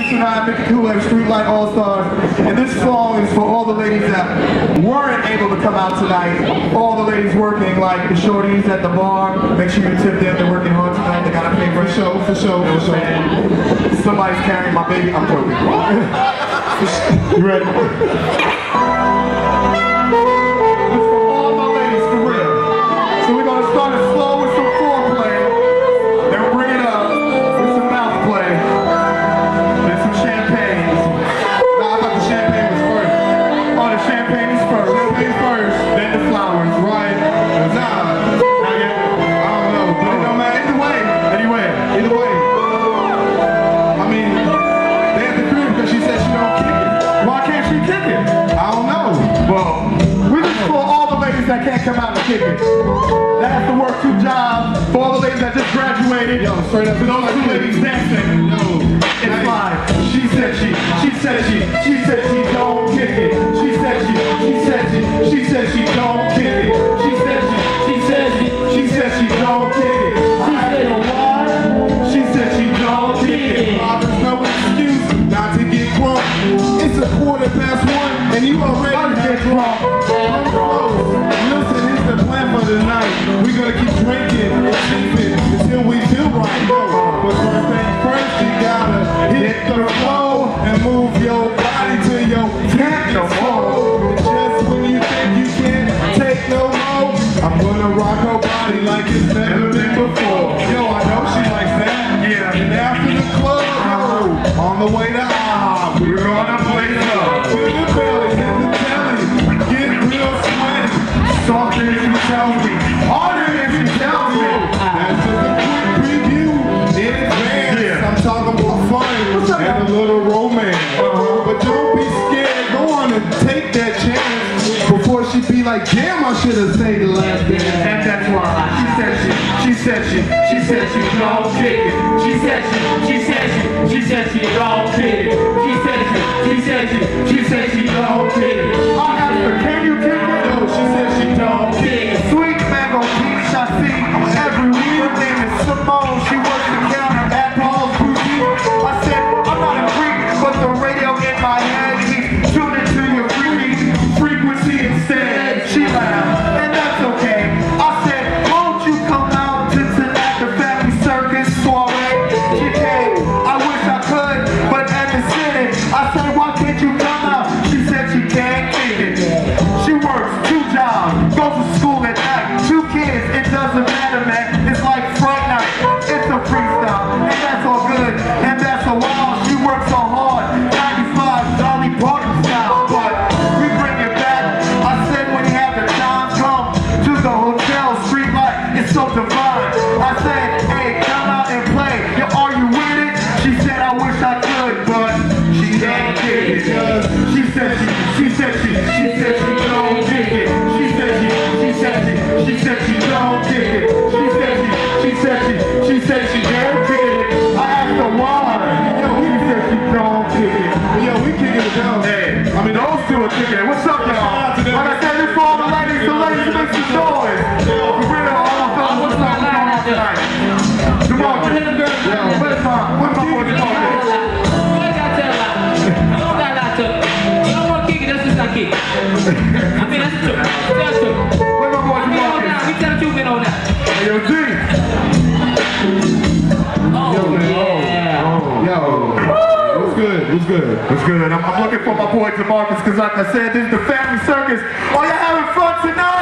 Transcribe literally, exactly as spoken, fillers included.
Beats and I, Mickey Kool-Aid, Streetlight All-Stars. And this song is for all the ladies that weren't able to come out tonight. All the ladies working, like the shorties at the bar. Make sure you tip them, they're working hard tonight. They gotta pay for a show, for show, for show. Somebody's carrying my baby. I'm joking. You ready? That can't come out and kick it. That has to work two jobs. For all the ladies that just graduated, yo, straight up to those two ladies dancing. No, it's fine. She said she, she said she, she said she don't kick it. She said she, she said she, she said she don't kick it. She said she, she said she, she said she don't kick it. She said what? She said she don't kick it. There's no excuse not to get drunk. It's a quarter past one, and you already get drunk. Listen, it's the plan for the night. We're gonna keep drinking and sipping until we feel right. But first things first, you gotta hit the flow and move your body to your techno flow. Just when you think you can't take no more, I'm gonna rock her body like it's never been before. Yo, I know she likes that. Yeah. And after the club, yo, on the way to ah, we're gonna play love to the belly and the telly. Get real sweaty. Softer if you tell me, harder if you tell me. That's just a quick preview in advance. Yeah. I'm talking about fun and a little romance. Uh-huh. But don't be scared, go on and take that chance before she be like, damn, I should have stayed the last dance. And that's why she said she, she said she, she said she don't kick it. She said she, she said she, she said she don't kick it. She said she, she said she, she said she don't kick it. I asked her, can you kick it? No, she said she don't kick it. Sweet mango peach, I see every week. Her name is Simone, she works the counter at Paul's Boutique. I said, I'm not a freak, but the radio in my head keeps tuning to your freaky frequency instead. She laughed, and that's okay. I said, won't you come out to tonight, the family circus soiree? She came, I wish I could, but at the city, I said, why can't you come out? She said she can't kick it. She works two jobs, goes to school at night, two kids, it doesn't matter, man. It's like Fright Night, it's a freestyle, and that's all good, and that's a while. She works so hard, ninety-five Dolly Parton style, but we bring it back. I said when you have the time, come to the hotel, Streetlight, it's so divine. I said, hey, come out and play, yo, are you with it? She said, I wish I could, but she ain't kick it. She said she, she said she, she said she don't kick it. She said she, she said she, she said she don't kick it. She said she, she said she, she said she don't kick it. I asked her why. Yo, he said she don't kick it. Yo, we kicking it down. Hey, I mean those two are kicking it. What's up, y'all? Like I said, this for all the ladies, the ladies make some noise. For real, all the fellas, what's up going on tonight? Come on, yo, where's my, where's my boy talking? I mean, that's true. That's true. Where my boy? I mean, hold down. We tell the truth and all that. Hey, yo, G. Oh, yo, yeah. Oh, yo. What's good? What's good? What's good? I'm, I'm looking for my boy DeMarcus because, like I said, this is the family circus. Are you having fun tonight?